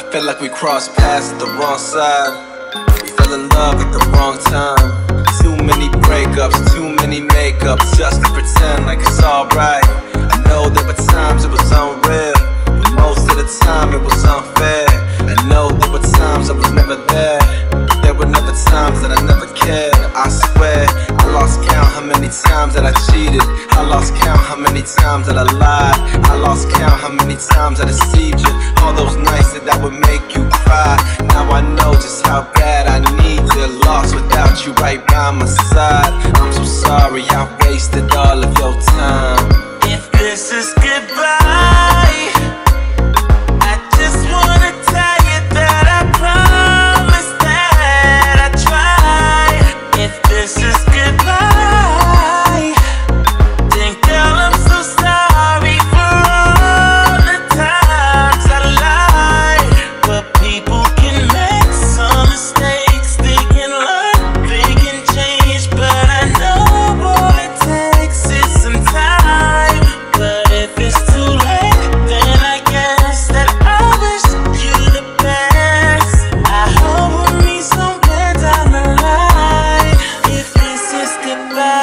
Felt like we crossed paths at the wrong side. We fell in love at the wrong time. Too many breakups, too many makeups, just to pretend like it's alright. I know there were times it was unreal, but most of the time it was unfair. I know there were times I was never there, but there were never times that I never cared. I swear, I lost count how many times that I cheated. I lost count how many times that I lied. I lost count how many times I deceived you. All those nights that would make you cry. Now I know just how bad I need you. Lost without you right by my side. I'm so sorry I wasted all of your time. If this is goodbye, I just wanna tell you that I promise that I tried. If this is goodbye, then girl, I'm so sorry for all the times I lied. But people can make some mistakes, they can learn, they can change. But I know all it takes is some time. But if it's too late, then I guess that I wish you the best. I hope we'll meet somewhere down the line. If this is goodbye,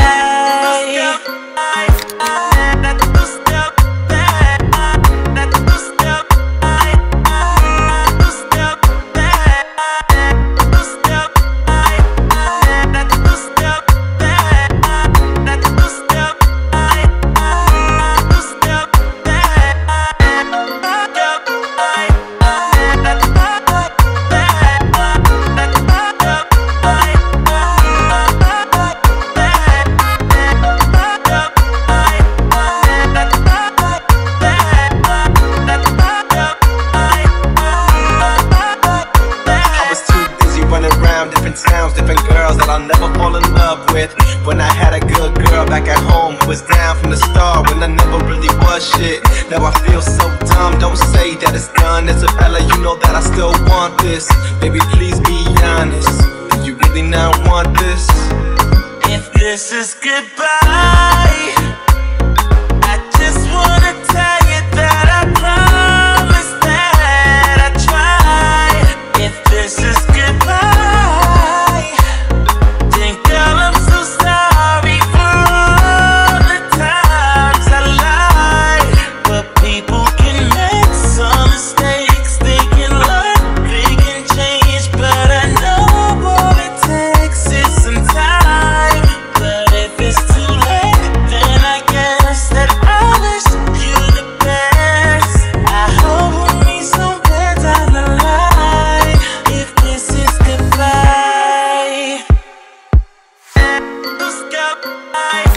different towns, different girls that I'll never fall in love with. When I had a good girl back at home who was down from the start, when I never really was shit. Now I feel so dumb, don't say that it's done. Isabella, you know that I still want this. Baby, please be honest, do you really not want this? If this is goodbye, I just wanna tell you that I promise that I tried. If this is goodbye, then girl, I'm so sorry for all the times I lied. But people can make some mistakes, they can learn, they can change. But I know all it takes is some time. But if it's too late, then I guess that I wish you the best. I hope we'll meet somewhere down the line. If this is goodbye, let's go.